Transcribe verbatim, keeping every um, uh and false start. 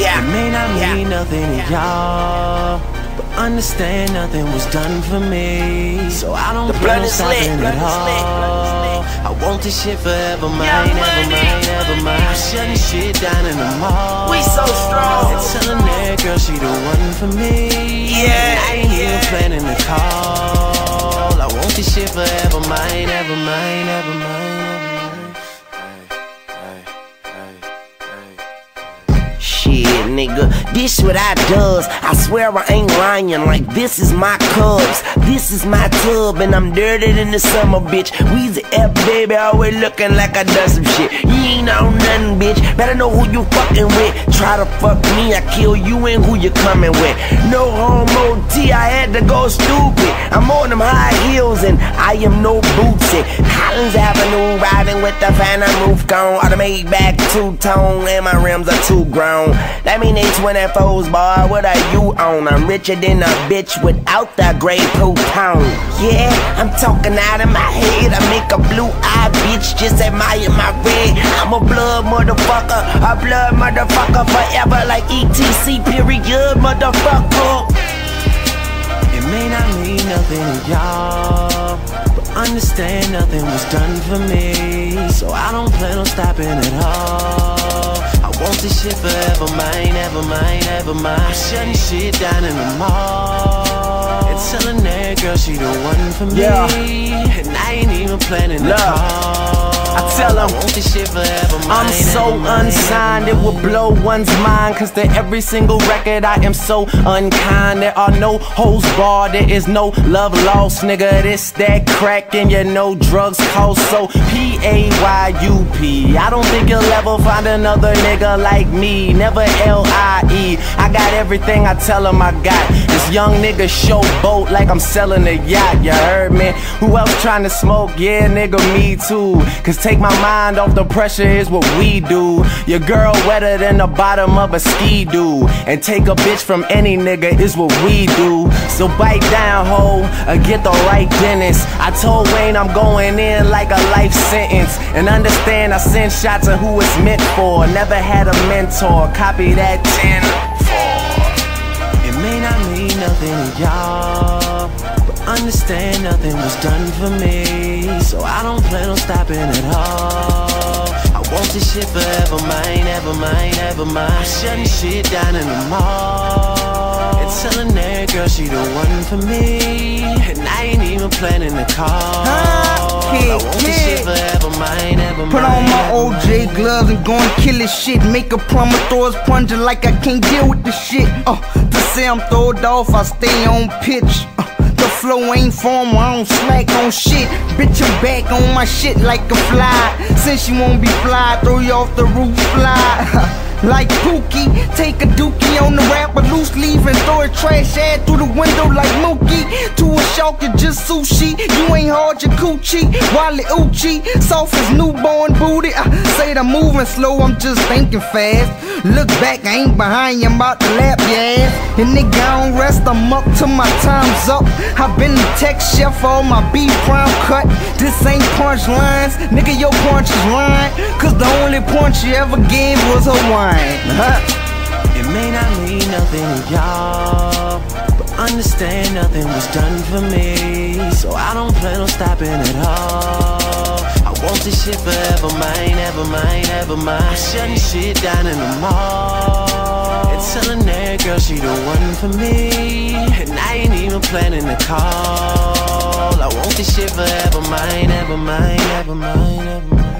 Yeah. It may not mean yeah. nothing to yeah. y'all, but understand nothing was done for me. So I don't the plan on blood stopping lit. at all. I want this shit forever mine, ever mine, ever mine. I'm shutting shit down in the mall. We so strong. And telling that girl she the one for me. Yeah, and I ain't yeah. even planning to call. I want this shit forever mine, ever mine, ever mine. Shit, nigga, this what I does. I swear I ain't lying, like this is my cubs. This is my tub, and I'm dirty than the summer, bitch. Weezy F, baby, always looking like I done some shit. You ain't on nothing, bitch. Better know who you fucking with. Try to fuck me, I kill you and who you coming with. No homo T, I had to go stupid. I'm on them high heels, and I am no bootsy. Collins Avenue, riding with the phantom roof gone. Automatic back two-tone, and my rims are too grown. That mean they twenty-fours, boy, what are you on? I'm richer than a bitch without that gray poupon. Yeah, I'm talking out of my head. I make a blue-eyed bitch just admire my red. I'm a blood motherfucker, a blood motherfucker forever, like E T C period, motherfucker. It may not mean nothing to y'all, but understand nothing was done for me. So I don't plan on stopping at all. I want this shit forever mine, ever mine, ever mine. I'm shutting shit down in the mall and telling that girl she the one for me. Yeah. And I ain't even planning to call. I tell them, I want this shit forever mine, I'm so ever mine, unsigned, ever it will blow one's mind. Cause to every single record I am so unkind. There are no hoes barred, there is no love lost, nigga. This that crack and you know drugs cost. So P A Y U P, I don't think you'll ever find another nigga like me. Never L I E, I got everything I tell him I got. This young nigga showboat like I'm selling a yacht, you heard me? Who else trying to smoke? Yeah, nigga, me too. Cause take my mind off the pressure is what we do. Your girl wetter than the bottom of a ski-doo. And take a bitch from any nigga is what we do. So bite down, ho, or get the right dentist. I told Wayne I'm going in like a life sentence. And understand I send shots of who it's meant for. Never had a mentor, copy that ten four. It may not mean nothing to y'all, but understand nothing was done for me. So I don't plan on stopping at all. I want this shit forever mine, ever mine, ever mine. I'm shutting shit down in the mall and telling that girl she the one for me. And I ain't even planning to call. I want this shit forever mine, ever mine. Put on my O J gloves and go and kill this shit. Make a plumber throw his plunger like I can't deal with this shit. Uh, to say I'm throwed off, I stay on pitch. Uh, the flow ain't formal, I don't slack on shit. Bitch, I'm back on my shit like a fly. Since you won't be fly, throw you off the roof, fly. Like Pookie, take a dookie on the rapper, loose leave and throw a trash ad through the window like Mookie. To a shark, you just sushi. You ain't hard, your coochie. Wally Uchi, soft as newborn booty. I say I'm moving slow, I'm just thinking fast. Look back, I ain't behind you, I'm about to lap your ass. And nigga, I don't rest, I'm up till my time's up. I've been the tech chef, all my beef prime cut. This ain't punchlines, nigga, your punch is lying. Cause the only punch you ever gave was Hawaiian. Huh? It may not mean nothing to y'all, but understand nothing was done for me. So I don't plan on stopping at all. I want this shit forever mine, ever mine, ever mine. I'm shutting shit down in the mall and telling that girl she the one for me. And I ain't even planning to call. I want this shit forever mine, ever mine, ever mine, ever mine.